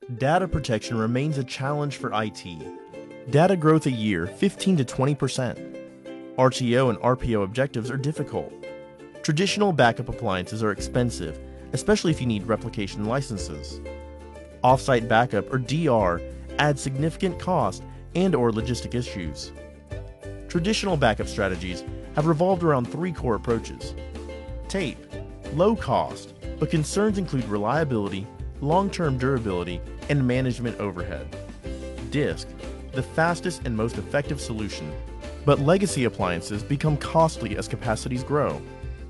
Data protection remains a challenge for IT. Data growth a year 15 to 20%. RTO and RPO objectives are difficult. Traditional backup appliances are expensive, especially if you need replication licenses. Offsite backup or DR adds significant cost and/or logistic issues. Traditional backup strategies have revolved around three core approaches. Tape, low cost, but concerns include reliability, long-term durability, and management overhead. Disk, the fastest and most effective solution, but legacy appliances become costly as capacities grow.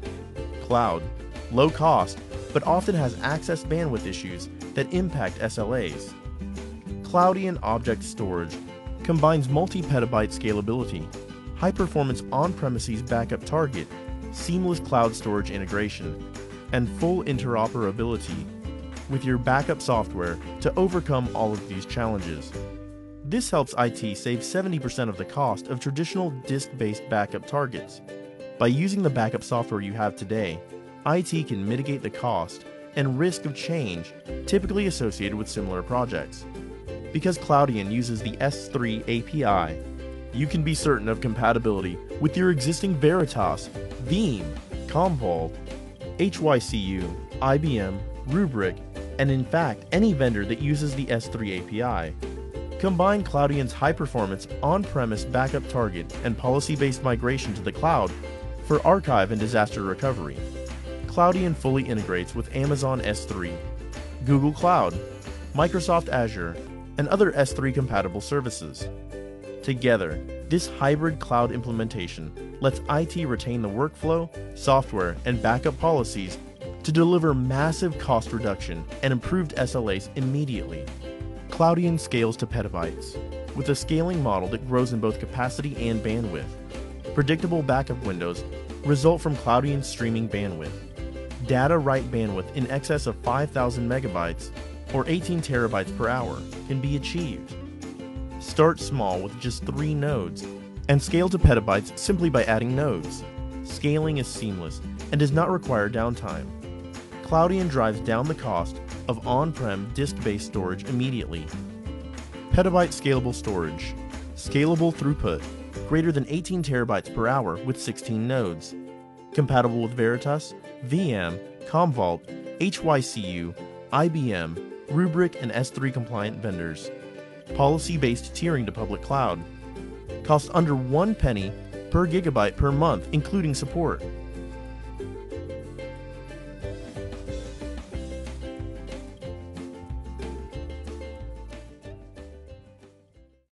Cloud, low cost, but often has access bandwidth issues that impact SLAs. Cloudian Object Storage combines multi-petabyte scalability, high-performance on-premises backup target, seamless cloud storage integration, and full interoperability with your backup software to overcome all of these challenges. This helps IT save 70% of the cost of traditional disk-based backup targets. By using the backup software you have today, IT can mitigate the cost and risk of change typically associated with similar projects. Because Cloudian uses the S3 API, you can be certain of compatibility with your existing Veritas, Veeam, Commvault, HYCU, IBM, Rubrik, and in fact any vendor that uses the S3 API. Combine Cloudian's high-performance on-premise backup target and policy-based migration to the cloud for archive and disaster recovery. Cloudian fully integrates with Amazon S3, Google Cloud, Microsoft Azure, and other S3-compatible services. Together, this hybrid cloud implementation lets IT retain the workflow, software, and backup policies to deliver massive cost reduction and improved SLAs immediately. Cloudian scales to petabytes, with a scaling model that grows in both capacity and bandwidth. Predictable backup windows result from Cloudian's streaming bandwidth. Data write bandwidth in excess of 5,000 megabytes or 18 terabytes per hour can be achieved. Start small with just 3 nodes and scale to petabytes simply by adding nodes. Scaling is seamless and does not require downtime. Cloudian drives down the cost of on-prem disk-based storage immediately. Petabyte scalable storage. Scalable throughput. Greater than 18 terabytes per hour with 16 nodes. Compatible with Veritas, VM, Commvault, HYCU, IBM, Rubrik, and S3 compliant vendors. Policy-based tiering to public cloud. Cost under 1 penny per gigabyte per month, including support.